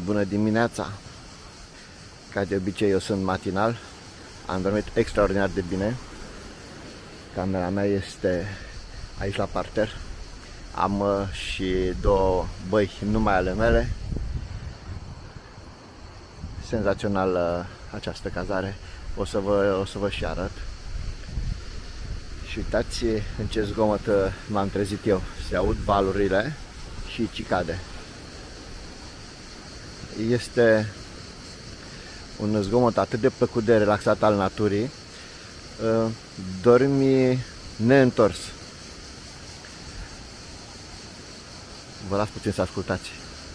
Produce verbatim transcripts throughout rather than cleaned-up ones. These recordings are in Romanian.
Bună dimineața! Ca de obicei eu sunt matinal. Am dormit extraordinar de bine. Camera mea este aici la parter. Am uh, și două băi numai ale mele. Senzațional uh, această cazare. O să vă, o să vă și arăt. Și uitați în ce zgomot m-am trezit eu. Se aud valurile și cicade. Este un zgomot atât de plăcut de relaxat al naturii. Dormi neîntors. Vă las puțin să ascultați.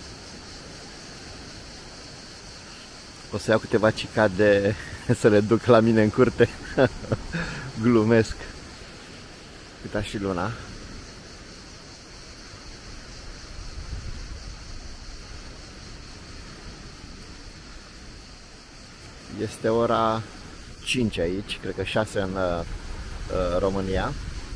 O să iau câteva cicade să le duc la mine în curte. Glumesc. Uitați și luna. Este ora cinci aici, cred că șase în uh, România.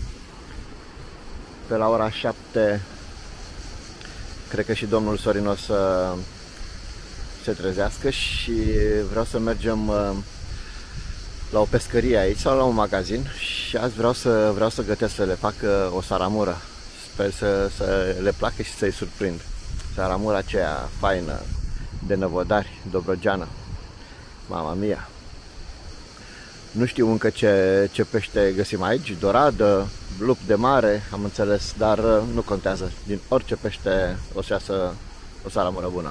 Pe la ora șapte cred că și domnul Sorin o să se trezească și vreau să mergem uh, la o pescărie aici sau la un magazin și azi vreau să, vreau să gătesc, să le fac uh, o saramură. Sper să, să le placă și să-i surprind. Saramura aceea faină de Năvodari, dobrogeană. Mama mia! Nu știu încă ce, ce pește găsim aici, doradă, lup de mare, am înțeles, dar nu contează. Din orice pește o să iasă o saramură bună.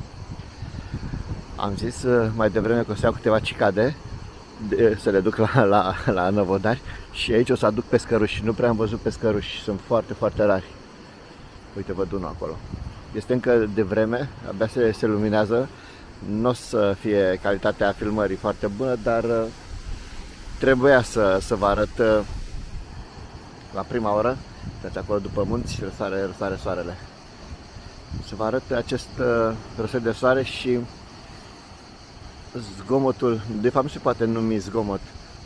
Am zis mai devreme că o să iau câteva cicade, de, să le duc la, la, la Năvodari și aici o să aduc pescăruși. Nu prea am văzut pescăruși, sunt foarte, foarte rari. Uite, văd unul acolo. Este încă de vreme, abia se, se luminează. Nu o să fie calitatea filmării foarte bună, dar trebuia să, să vă arăt la prima oră, uitați acolo după munți, răsare, răsare soarele. Să vă arăt acest răsărit de soare și zgomotul, de fapt nu se poate numi zgomot,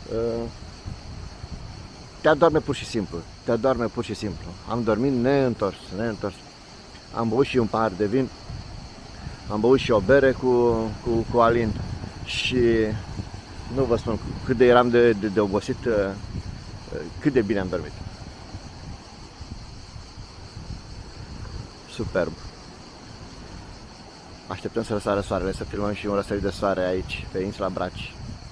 te adorme pur și simplu, te adorme pur și simplu. Am dormit neîntors, neîntors. Am băut și un pahar de vin. Am băut și o bere cu, cu, cu Alin și nu vă spun cât de eram de, de, de obosit, cât de bine am dormit. Superb. Așteptăm să răsară soarele, să filmăm și un răsărit de soare aici, pe insula Braci.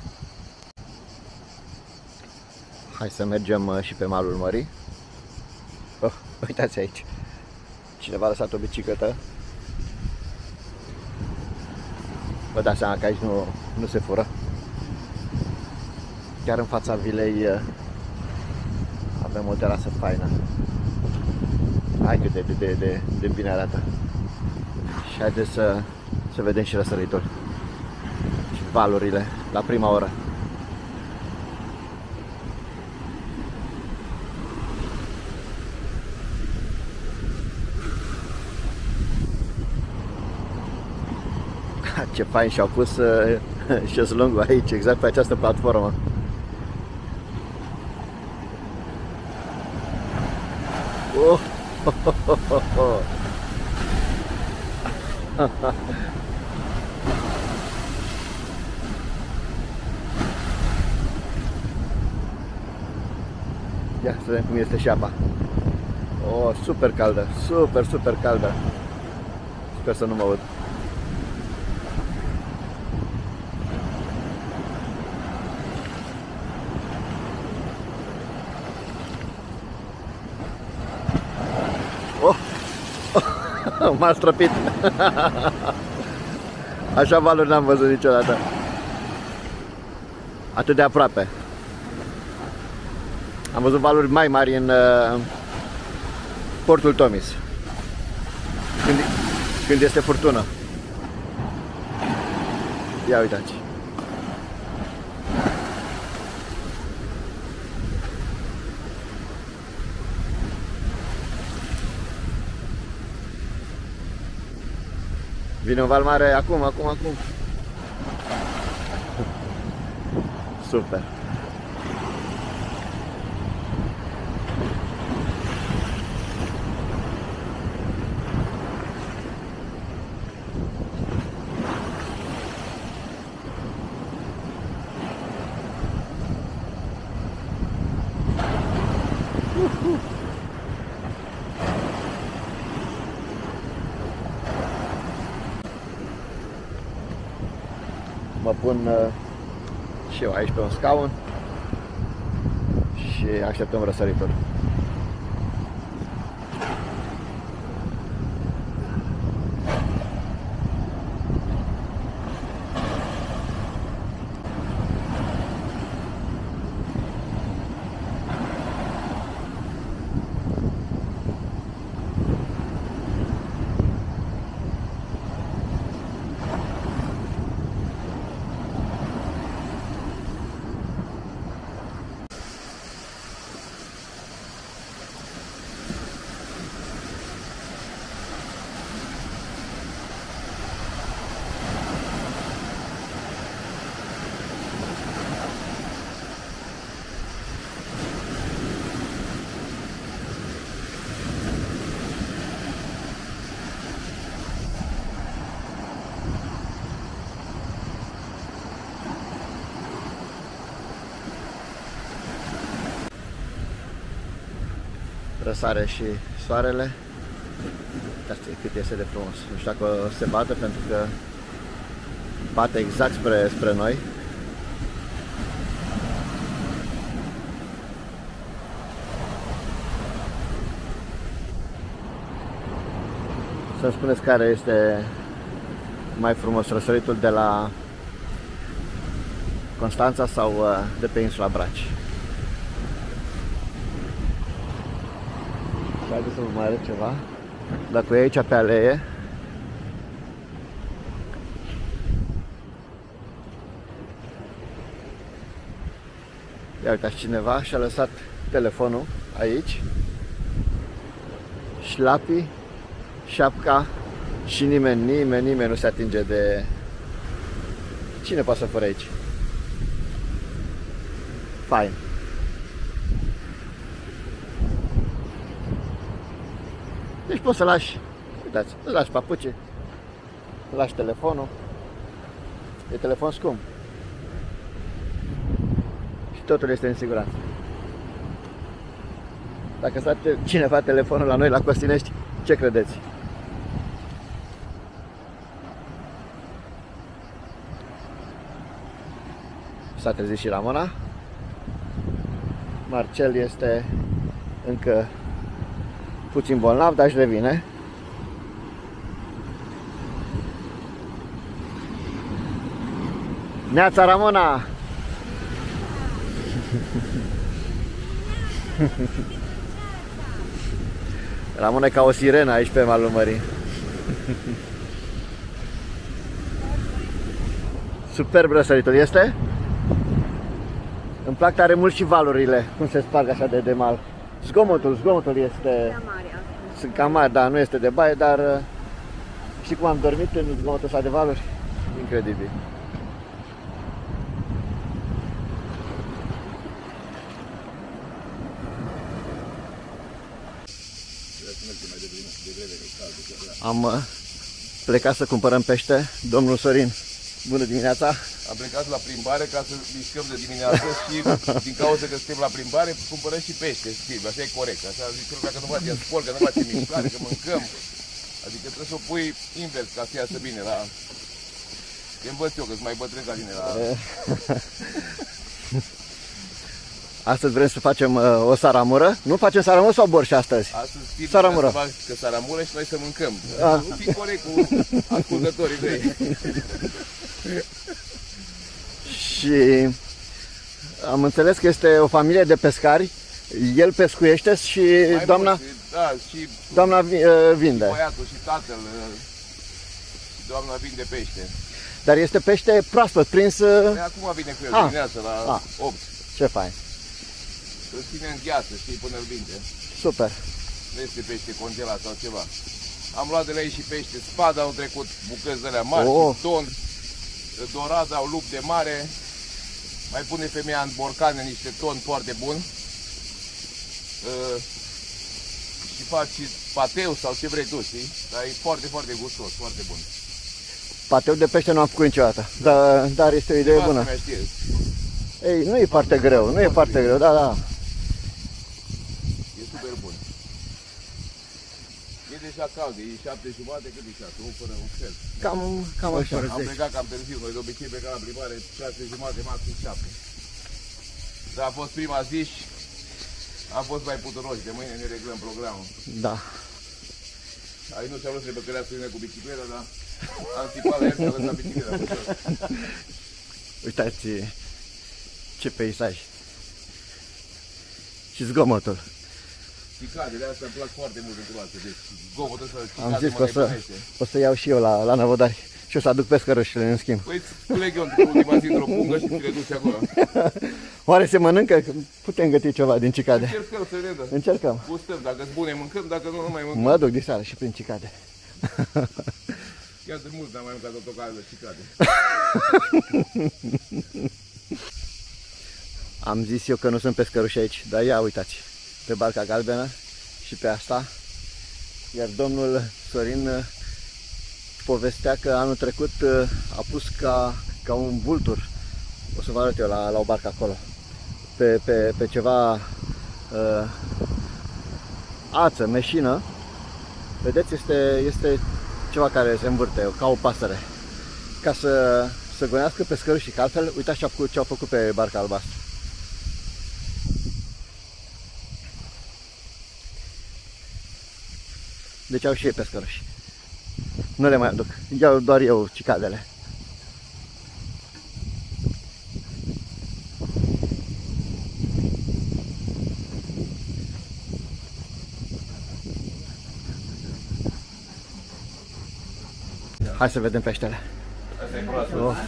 Hai să mergem și pe malul mării. Oh, uitați aici. Cineva a lăsat o bicicletă. Vă dați seama că aici nu, nu se fură. Chiar în fața vilei avem o terasă faină. Hai cât de, de, de, de bine arată. Și haideți să, să vedem și răsăritul și valurile la prima oră. Ce fain și-au pus uh, șezlongul aici, exact pe această platformă. Oh, oh, oh, oh, oh. Ia să vedem cum este și apa. Oh, super caldă, super, super caldă. Sper să nu mă aud. M-a străpit. Așa valuri n-am văzut niciodată. Atât de aproape. Am văzut valuri mai mari în uh, portul Tomis. Când, când este furtună. Ia uitați. Vine un val mare acum, acum, acum. Super. mă pun uh, și eu aici pe un scaun și așteptăm răsăritul. Răsare și soarele. Asta e cât este de frumos. Nu știu dacă o se bată, pentru că bate exact spre, spre noi. Să-mi spuneți care este mai frumos, răsăritul de la Constanța sau de pe insula Braci. Haideți să vă mai arăt ceva. Dacă e aici pe alee, ia uitați, cineva și-a lăsat telefonul aici, șlapii, șapca și nimeni, nimeni, nimeni nu se atinge de... Cine poate să fure aici? Fain. Deci poți să lași, uitați, să lași papuci, să lași telefonul, e telefon scump și totul este în siguranță. Dacă stă cineva telefonul la noi la Costinești, ce credeți? S-a trezit și Ramona. Marcel este încă puțin bolnav, dar își revine. Neața, Ramona! Ramona e ca o sirenă aici pe malul mării. Superb răsăritul este. Îmi plac tare mult și valurile, cum se sparg așa de, de mal. Zgomotul, zgomotul este... Sunt cam mari, da, nu este de baie, dar știi cum am dormit în zgomotul ăsta de valuri? Incredibil. Am plecat să cumpărăm pește, domnul Sorin. Bună dimineața! Am plecat la plimbare ca să mișcăm de dimineață și din cauza că suntem la plimbare cumpărăm și pește, știi, așa e corect. Așa zic eu, dacă nu facem sport, că nu facem mișcare, că mâncăm. Adică trebuie să o pui invers ca să iasă bine la... Te învăț eu că sunt mai bătrân ca tine la... Astăzi vrem să facem uh, o saramură. Nu facem saramură sau borș astăzi? Astăzi știi saramură. Să fac că saramură și noi să mâncăm. Ah. Nu fi corect cu ascultătorii tăi. Și am înțeles că este o familie de pescari. El pescuiește și Mai doamna, mulți, da, și doamna vinde. băiatul și tatăl și doamna vinde pește. Dar este pește proaspăt, prins... Păi acum vine cu el Ah. dimineața la Ah. opt. Ce fain. Îl ține în gheață, știi, până îl vinde. Super. Nu este pește congelat sau ceva. Am luat de la ei și pește spada, au trecut bucăți de alea mari, Oh. și ton, dorada, au lup de mare. Mai pune femeia în borcane niște ton foarte bun. Uh, și faci și pateu sau ce vrei tu, știi? Dar e foarte, foarte gustos, foarte bun. Pateu de pește nu am făcut niciodată, dar, dar este o idee Nevastă bună. mea știe. Ei, nu e foarte greu, nu e foarte greu, da, da. E super bun. E deja cald, e șapte jumate, cât e șase, o fără un fel. Cam, cam așa. Am plecat cam târziu, noi de obicei plecam la plimbare șase jumate, maxim șapte. Dar a fost prima zi și a fost mai puturoși, de mâine ne reglăm programul. Da. Aici nu și-a vrut să ne băcărească mine cu bicicleta, dar am țipat la el și a lăsat bicicleta. Uitați ce peisaj. Și zgomotul. Cicadele astea îmi plac foarte mult în culoasă, deci zgomotul ăsta Am zis că o să, o să iau și eu la, la Năvodari și o să aduc pescărușile în schimb. Păi îți culeg eu într-o ultima zi într-o pungă și ți le duci acolo. Oare se mănâncă? Putem găti ceva din cicade. Încercăm să vedem. Încercăm. Gustăm, dacă-s bune mâncăm, dacă nu, nu mai mâncăm. Mă duc de seară și prin cicade. Chiar de mult n-am mai mâncat o tocadă de cicade. Am zis eu că nu sunt pescăruși aici, dar ia uitați, pe barca galbenă și pe asta. Iar domnul Sorin povestea că anul trecut a pus ca, ca un vultur, o să vă arăt eu la, la o barcă acolo, pe, pe, pe ceva uh, ață, meșină. Vedeți, este, este ceva care se învârte, ca o pasăre, ca să, să gonească pescărușii, că altfel uitați ce au făcut, ce au făcut pe barca albastră. Deci au și ei pescăruși. Nu le mai aduc. Iau doar eu cicadele. Hai să vedem peștele. Asta e proastă. O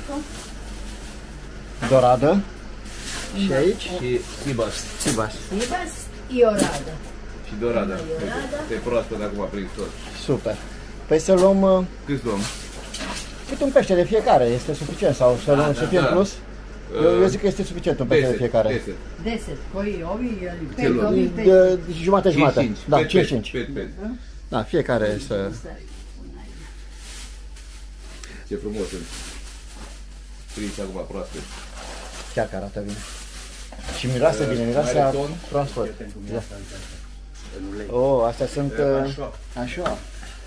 doradă. Și aici? Și sibas. Sibas. Sibas și orada. Și dorada. Te proastă de acum prins tot. Super. Păi să luăm Câți luăm? câte un pește de fiecare. Este suficient sau să luăm să fie în plus? Eu, eu zic că este suficient un pește de fiecare. deset. Deset. Koji ovi ili Ce pet luăm? ovi De, pet. de jumate jumate. cinci, Da, pet, cinci pet, cinci. pet, pet. Da, fiecare să... Ce frumos sunt. Prinși acum proaste. Chiar că arată bine. Și miroase bine, miroase Are a ton? proaspăt. Da. Oh, astea sunt uh, așa.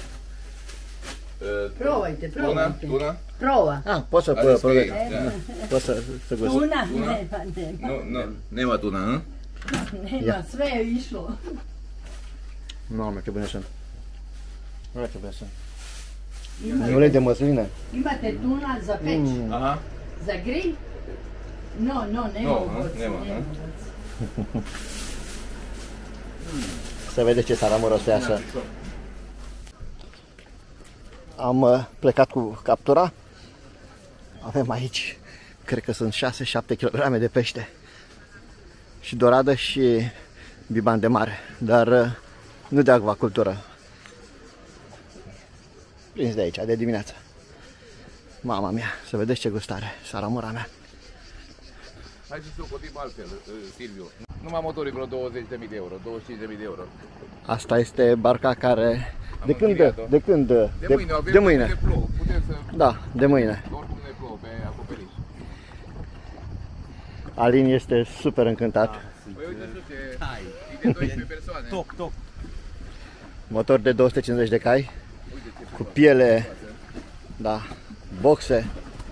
Probajte, Tuna, probajte. tuna? Proba. Ah, poți să Are provezi. scrie, da. Poți să, să gust. Tuna Tuna? nema, nema. Nu, nu, nema tuna, nu? Nema, sve je išlo. Mamă, ce bune sunt. Uite ce bune sunt. Imate, Ulei de măsline. imate tuna za peć. Mm. Aha. Za grill? No, no, nema No, u a, boci, nema, nema a. u boci. Să vedeți ce saramoroseasă. Am uh, plecat cu captura. Avem aici, cred că sunt șase șapte kilograme de pește. Și doradă și biban de mare. Dar uh, nu de acvacultură. Prins de aici, de dimineață. Mama mea, să vedeți ce gustare, saramura mea. Hai să o cotim altfel, Silviu. Numai motorul vreo douăzeci de mii de euro, douăzeci și cinci de mii de euro. Asta este barca care... Am De când? închiriat-o. De când? De, de mâine, avem de mâine. De plouă. Putem să... Da, de mâine. Oricum ne plouă pe acoperiș. Alin este super încântat. Păi uite tu ce... E de doisprezece persoane. Toc, toc. Motor de două sute cincizeci de cai, Uite ce cu piele, da, boxe.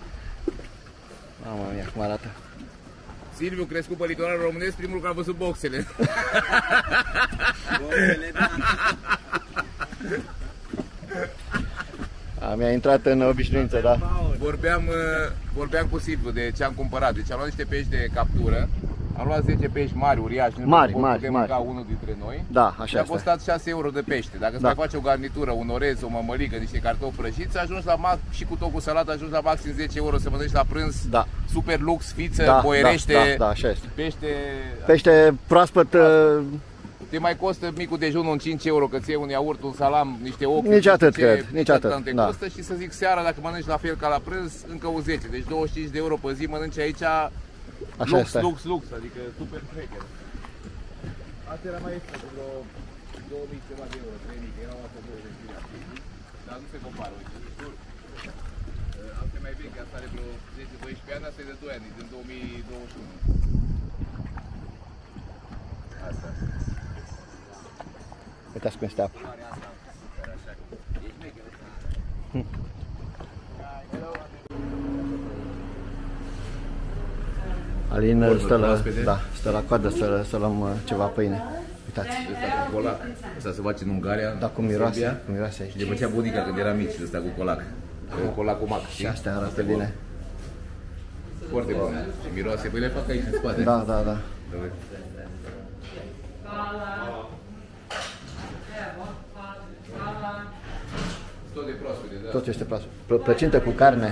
Mamă mia, cum arată. Silviu, crescut pe litoralul românesc, primul că a văzut boxele. Boxele, da. A, mi-a intrat în obișnuință, da. Vorbeam, uh, vorbeam cu Silviu de ce am cumpărat. Deci am luat niște pești de captură. Am luat zece pești mari, uriași. Mari, nu mari, putem mari. mânca unul dintre noi. Da, Și așa a este. costat șase euro de pește. Dacă îți Da. mai faci o garnitură, un orez, o mămăligă, niște cartofi prăjiți, ajungi la max, și cu tot cu salată ajungi la maxim zece euro să mănânci la prânz. Da. Super lux, fiță, Da, boierește, da, da, da, așa este. pește. Pește proaspăt, uh, Te mai costă micul dejun un cinci euro, că ți iei un iaurt, un salam, niște ochi. Nici nu atât, știu ce, cred, nici atât, Te da. costă și să zic seara, dacă mănânci la fel ca la prânz, încă un zece. Deci douăzeci și cinci de euro pe zi mănânci aici. Așa lux, este. lux, lux, adică super freaker. Asta era mai ieftin, cu vreo două mii ceva de euro, trei mii, că erau astea douăzeci de lei. Dar nu se compară, uite, jur. Asta e mai veche, asta are vreo zece doisprezece ani, asta e de doi ani, din două mii douăzeci și unu. Asta. uitați cum este apa. Alin Polvuri stă la, proaspete. da, stă la coadă să, să luăm uh, ceva pâine. Uitați. Ăsta cu colac. Ăsta se face în Ungaria, Da, cum în miroase, Serbia. cum miroase aici. Și le făcea bunica când era mici, ăsta cu colac. Colac cu mac, Și știi? astea arată bine. Foarte bun. Și miroase, păi le fac aici în spate. Da, da, da. Tot de proaspete, da. Tot este proaspăt. Plă- Plăcintă cu carne.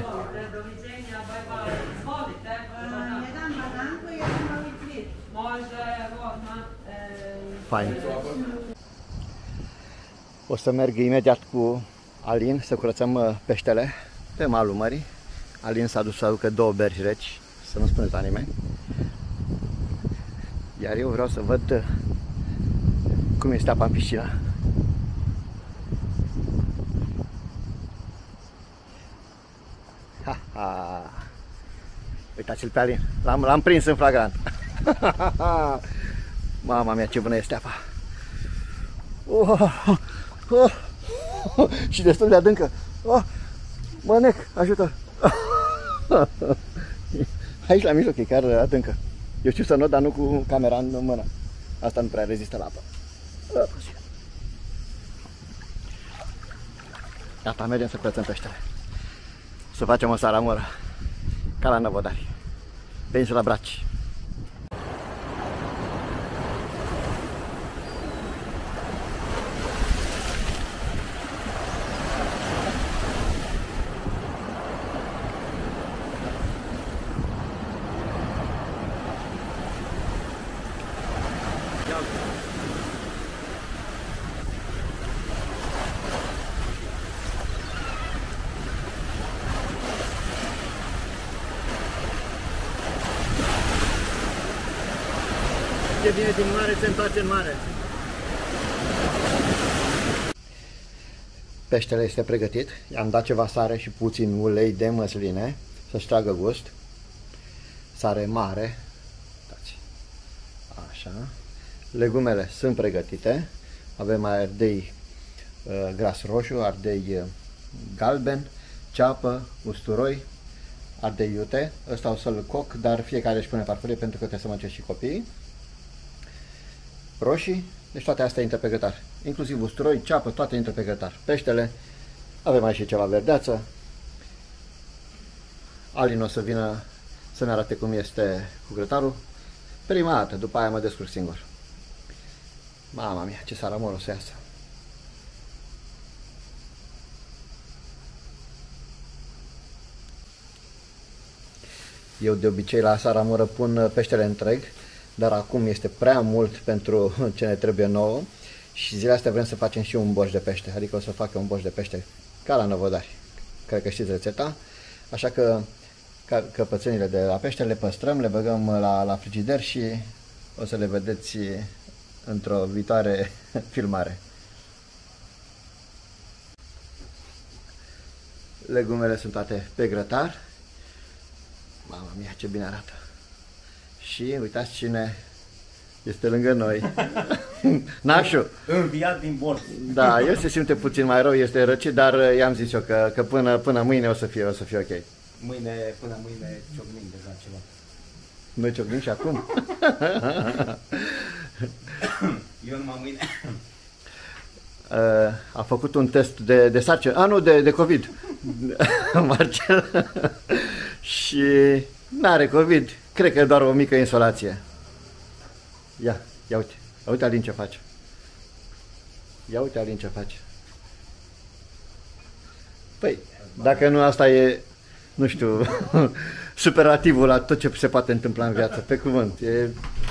Fain. O să merg imediat cu Alin să curățăm uh, peștele pe malul mării. Alin s-a dus să aducă două berzi reci, să nu spuneți la nimeni. Iar eu vreau să văd uh, cum este apa în piscină. Ha, ha. Uitați-l pe Alin, l-am, l-am prins în flagrant. Mama mia, ce bună este apa. Oh, oh, oh, și destul de adâncă. Oh, mănec, ajută. Aici la mijloc e chiar adâncă. Eu știu să not, dar nu cu camera în mână. Asta nu prea rezistă la apă. Gata, mergem să curățăm peștele. Să facem o saramură, ca la Năvodari, pe insula Braci. Ce vine din mare se întoarce în mare. Peștele este pregătit. I-am dat ceva sare și puțin ulei de măsline să-și tragă gust. Sare mare. Uitați. Așa. Legumele sunt pregătite. Avem ardei uh, gras roșu, ardei uh, galben, ceapă, usturoi, ardei iute. Ăsta o să-l coc, dar fiecare își pune farfurie pentru că trebuie să mănânce și copiii. Roșii, deci toate astea intră pe grătar. Inclusiv usturoi, ceapă, toate intră pe grătar. Peștele, avem aici și ceva verdeață. Alin o să vină să ne arate cum este cu grătarul. Prima dată, după aia mă descurc singur. Mama mia, ce saramură o să iasă. Eu de obicei la saramură pun peștele întreg, dar acum este prea mult pentru ce ne trebuie nouă și zilele astea vrem să facem și un borș de pește, adică o să fac un borș de pește ca la Năvodari. Cred că știți rețeta, așa că căpățânile de la pește le păstrăm, le băgăm la, la frigider și o să le vedeți într-o viitoare filmare. Legumele sunt toate pe grătar. Mama mia, ce bine arată! Și uitați cine este lângă noi. Nașu! Înviat din bord. Da, el se simte puțin mai rău, este răcit, dar i-am zis eu că, că până, până mâine o să fie, o să fie ok. Mâine, până mâine ciocnim deja ceva. Noi ciocnim și acum? Eu numai mâine. A făcut un test de, de sarcină, a nu, de, de COVID, Marcel, și n-are COVID, cred că e doar o mică insolație. Ia, ia uite, ia uite Alin ce face. Ia uite Alin ce face. Păi, dacă nu asta e, nu știu, superlativul la tot ce se poate întâmpla în viață, pe cuvânt, e...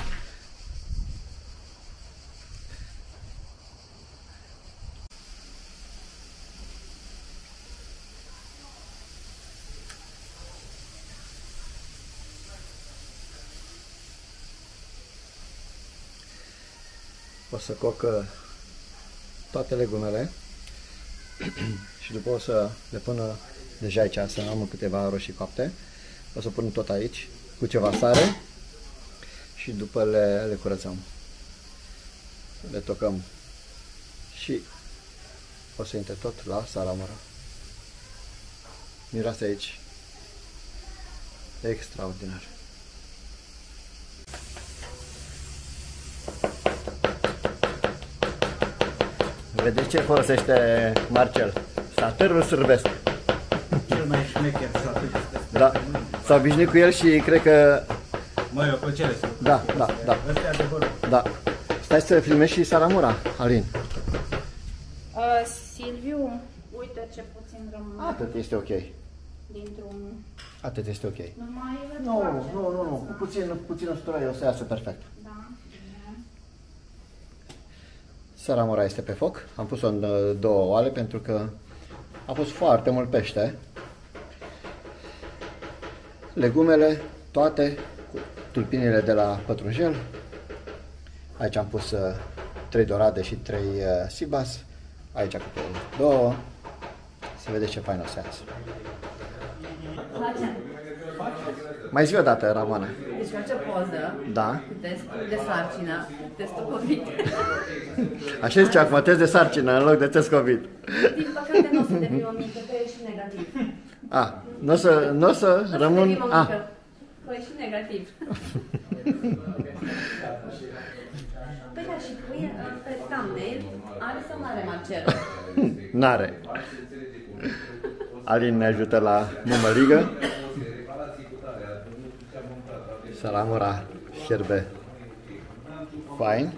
O să coc toate legumele și după o să le pun deja aici, să am câteva roșii coapte. O să pun tot aici cu ceva sare și după le, le curățăm. Le tocăm și o să intre tot la saramură. Miroase aici extraordinar. Vedeți ce folosește Marcel? Satărul sârbesc. Cel mai șmecher satăr. Da, s-a obișnuit cu el și cred că... Măi, o plăcere să... Da, da, da. Ăsta e adevărul. Da. Stai să filmezi și Saramura, Alin. Uh, Silviu, uite ce puțin rămâne Atât este ok. dintr-un... Atât este ok. Nu mai e Nu, nu, nu, nu. Cu puțin, cu puțin usturoi o să iasă perfect. Da. Bine. Saramura este pe foc. Am pus-o în uh, două oale pentru că a pus foarte mult pește. Legumele, toate, cu tulpinile de la pătrunjel. Aici am pus uh, trei dorade și trei uh, sibas. Aici cu două. Să vedeți ce fain o să iasă. Face. Mai zi o dată, Ramona. Deci face poză Da. cu test de sarcină, testul COVID. Așa zice acum, test de sarcină în loc de test COVID. Din păcate nu o să devii o mică, că ești negativ. A, nu o să, n-o să Nu rămân... o să devii o A, mică, că ești negativ. Păi da, și pui pe thumbnail, are sau nu are Marcel? n-are. Alin ne ajută la mămăligă. Saramura fierbe fain.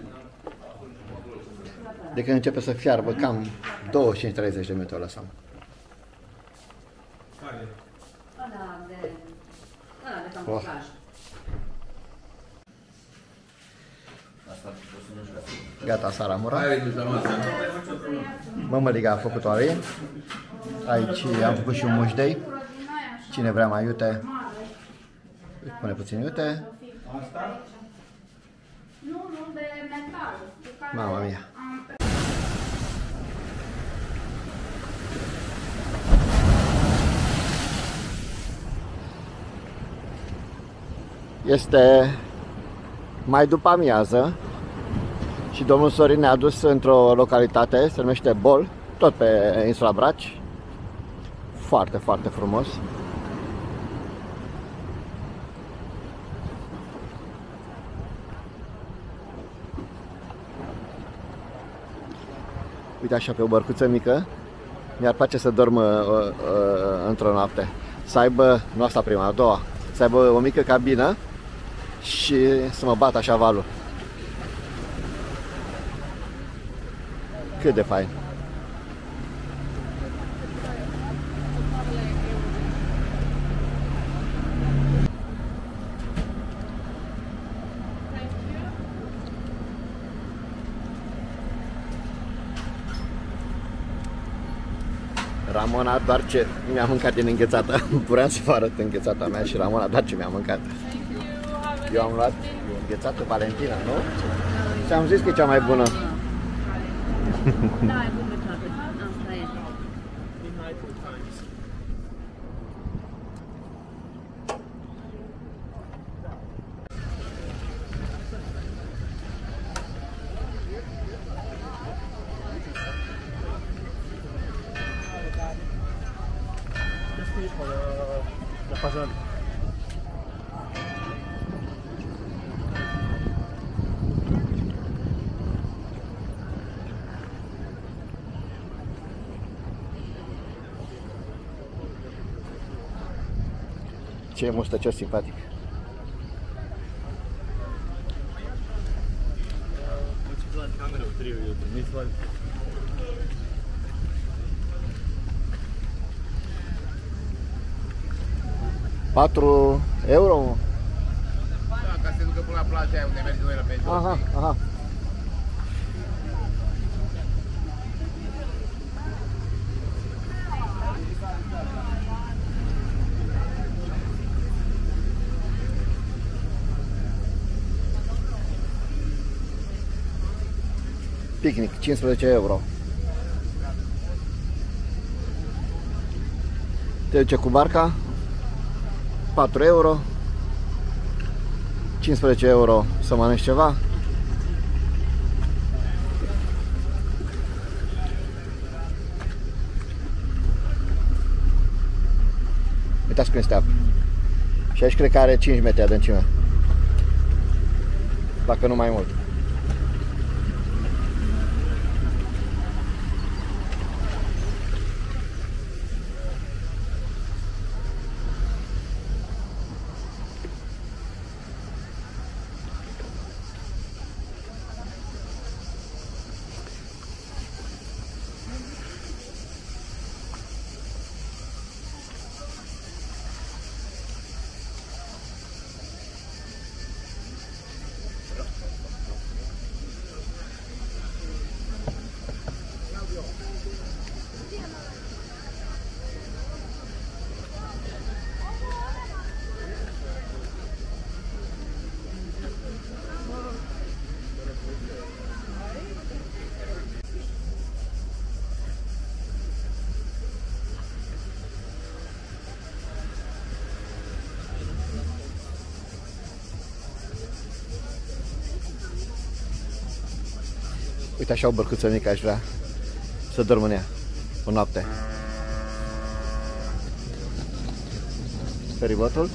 De când începe să fiarbă, cam douăzeci și cinci treizeci de minute o lăsăm. Ăla de... ăla de Oh. camuflaj. Gata Saramura. Mămăliga a făcut-o Alin. Aici am făcut și un mușdei. Cine vrea mai iute, îi pune puțin iute. Nu, nu, de metal. Cu care Mama mia. am... Este mai după amiază și domnul Sorin ne-a dus într-o localitate, se numește Bol, tot pe insula Braci. Foarte, foarte frumos. Uite așa pe o bărcuță mică. Mi-ar place să dorm uh, uh, într-o noapte. Să aibă, nu asta prima, a doua, să aibă o mică cabină și să mă bat așa valul. Cât de fain. Ramona doar ce mi-a mâncat din înghețata. Vreau să vă arăt înghețata mea și Ramona doar ce mi-a mâncat. Eu am luat înghețată Valentina, nu? Și am zis că e cea mai bună. Da, e bun de toate. Asta e. Ce mustăcios simpatic. patru euro? Da, ca să se ducă până la plaja aia unde mergem noi la pe jos. Aha, aha. Picnic, cincisprezece euro. Te duce cu barca, patru euro, cincisprezece euro să mănânci ceva. Uitați cum este apă. Și aici cred că are cinci metri adâncime. Dacă nu mai mult. Uite așa o bărcuță mică aș vrea să dorm în ea o noapte. Feribotul.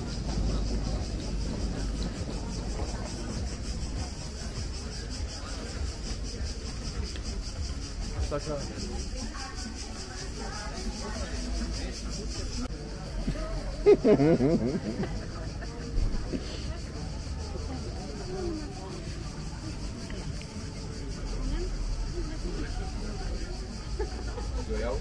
Eu iau.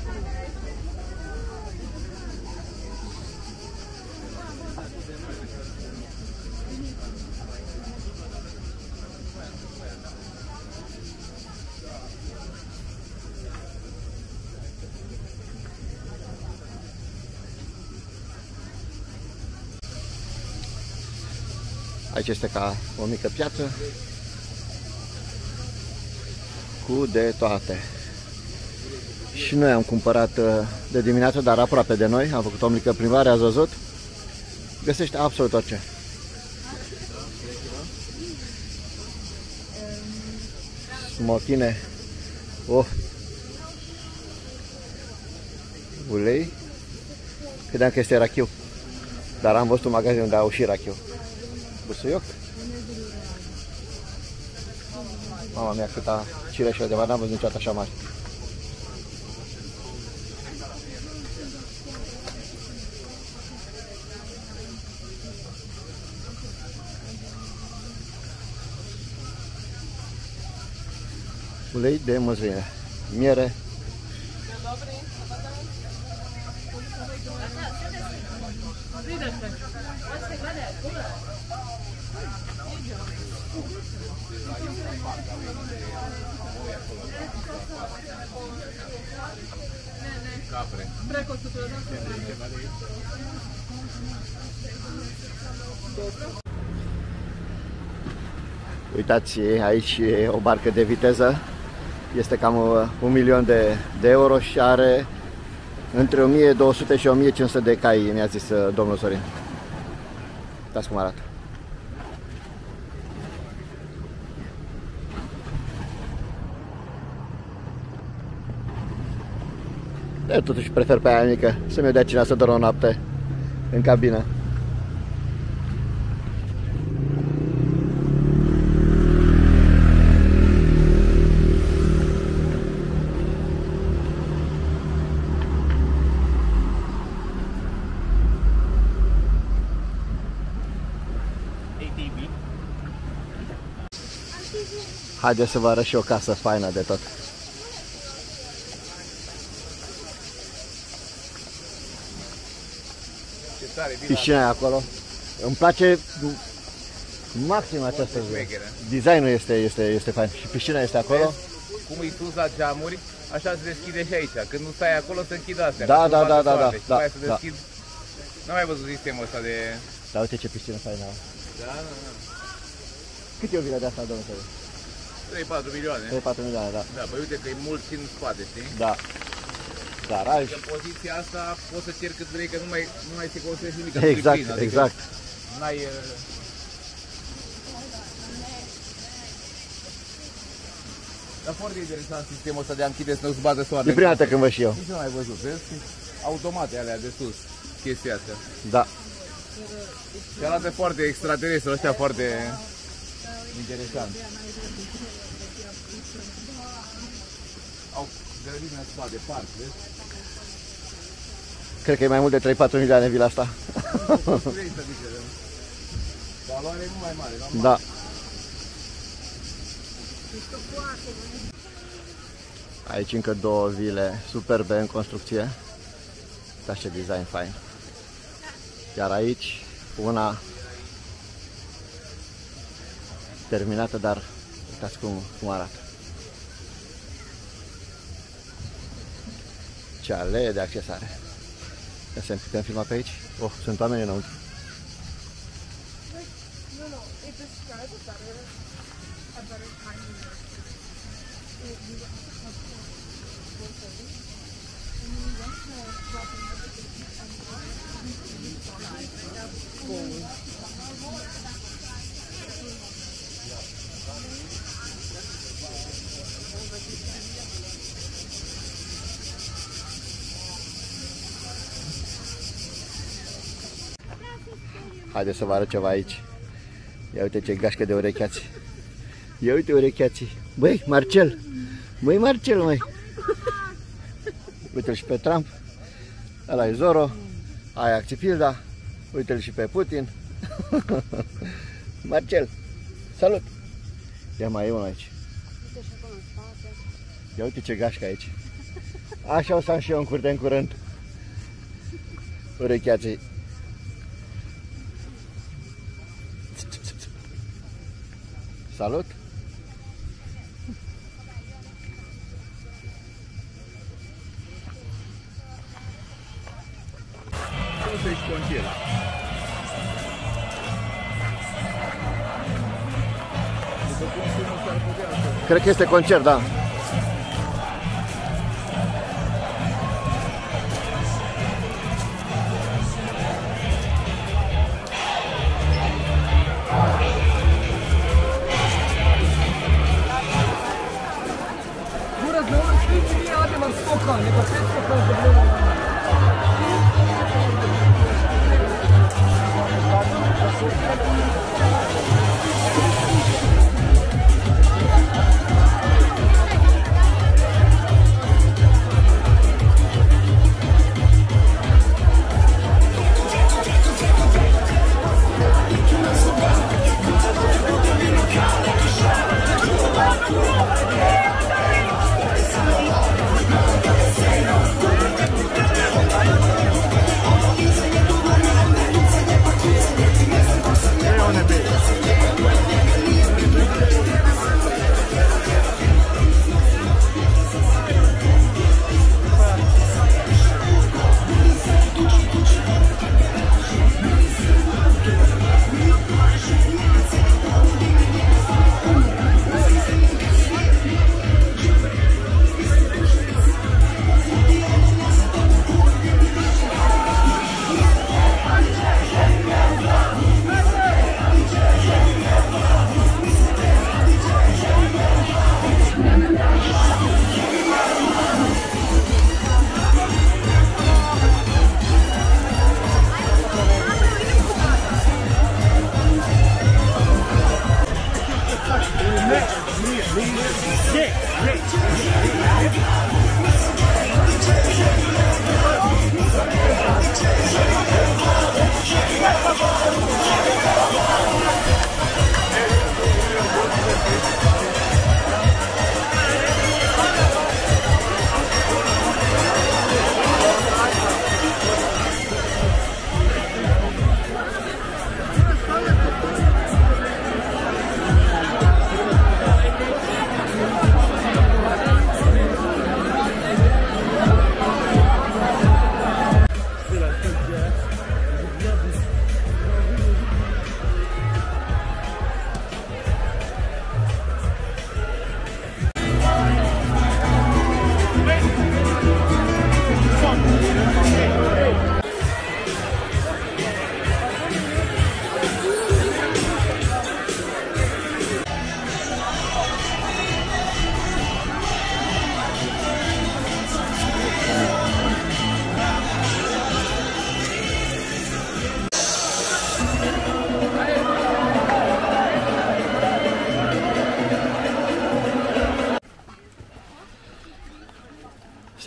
Aici este ca o mică piață cu de toate. Și noi am cumpărat de dimineață, dar aproape de noi. Am făcut o mică plimbare, ați văzut? Găsește absolut orice. Smochine. Oh. Ulei. Credeam că este rachiu. Dar am văzut un magazin unde au și rachiu. Busuioc. Mama mea, câta cireșă de n-am văzut niciodată așa mare. Ulei de măsline, miere. Capre. Uitați, aici e o barcă de viteză. Este cam un milion de, de euro și are între o mie două sute și o mie cinci sute de cai, mi-a zis domnul Sorin. Uitați cum arată. Eu totuși prefer pe aia mică, să-mi dea cineva să dorm o noapte în cabină. Haideți să vă arăt și o casă faină de tot. Piscina e acolo. Îmi place maxim această designul este, este, este fain. Și piscina este acolo. Cum e sus la geamuri, așa se deschide și aici. Când nu stai acolo, se închid astea. Da, da, da, da, da, și da, mai să da. deschid. N-am mai văzut sistemul ăsta de... Dar uite ce piscină faină. Da, da, da. Cât e o vilă de asta, domnul Sorin? trei patru milioane. trei patru milioane, da. Da, băi, uite că e mult și în spate, știi? Da. Garaj. În poziția asta poți să cer cât vrei, că nu mai, nu mai se construiește nimic. Exact, plin, adică exact. N-ai... Dar foarte interesant sistemul ăsta de a închide să nu-ți bată soarele. E prima dată când văd și eu. Nici nu am mai văzut, vezi? Automate alea de sus. chestia asta. Da. Și arată foarte extraterestru, ăștia foarte interesant. Au grădină în spate, parc, vezi? Cred că e mai mult de trei patru milioane vila asta. Valoare nu mai mare, normal. Da. Aici încă două vile superbe în construcție. Uitați ce design fain. Iar aici una terminată, dar uitați cum, cum arată. Ce alee de accesare. Ia să putem filma pe aici? Oh, sunt oameni înăuntru. Haideți să vă arăt ceva aici. Ia uite ce gașcă de urecheați. Ia uite urecheații. Băi, Marcel! Băi, Marcel, măi! Uite-l și pe Trump. Ăla e Zoro. Aia Axipilda. Uite-l și pe Putin. Marcel! Salut! Ia mai e unul aici. Ia uite ce gașcă aici. Așa o să am și eu în curte în curând. Urecheații. Salut! Să-i concert. Cred că este concert, da.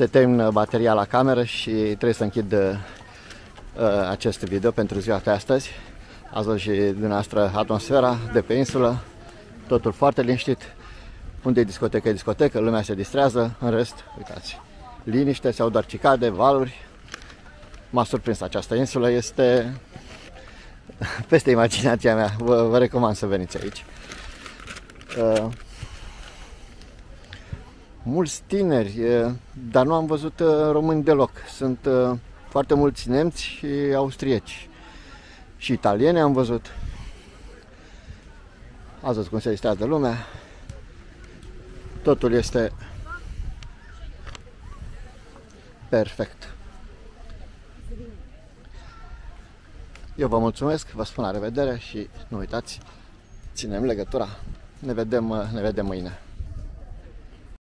se termină bateria la cameră și trebuie să închid uh, acest video pentru ziua de astăzi. Ați văzut și dumneavoastră atmosfera de pe insulă, totul foarte liniștit. Unde e discotecă, e discotecă, lumea se distrează, în rest, uitați, liniște, se aud doar cicade, valuri. M-a surprins această insulă, este peste imaginația mea, vă, vă recomand să veniți aici. Uh, mulți tineri, uh, dar nu am văzut uh, români deloc, sunt uh, foarte mulți nemți și austrieci și italieni am văzut. Ați văzut cum se distrează lumea. Totul este perfect. Eu vă mulțumesc, vă spun la revedere și nu uitați, ținem legătura. Ne vedem, ne vedem mâine.